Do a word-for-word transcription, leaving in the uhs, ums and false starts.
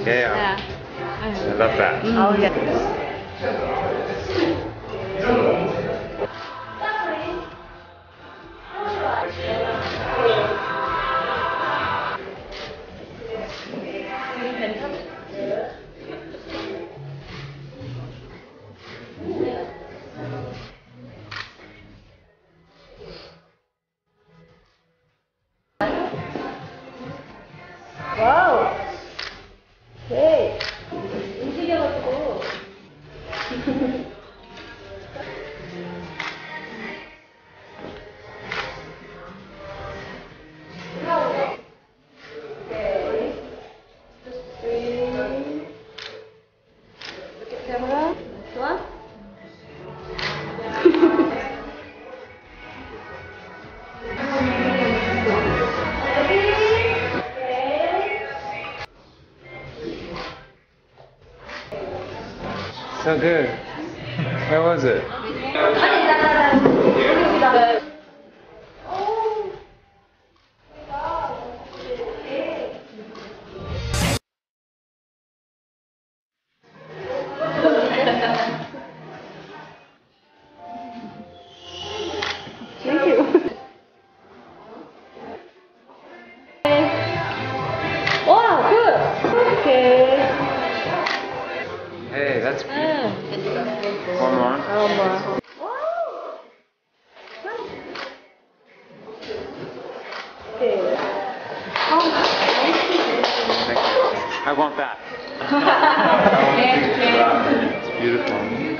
Yeah. Yeah. I love that. Mm. Oh, yeah. 와우. 네. 움직여가지고. camera. 좋아? So good. Where was it? Thank you. Wow, good. Okay. Hey, that's beautiful. Mm. One more. One more. Okay. Thank you. I want that. Thank you. It's beautiful.